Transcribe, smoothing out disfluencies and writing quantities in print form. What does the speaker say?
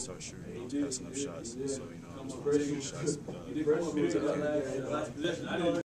start shooting, passing up shots. So, I just want to take shots.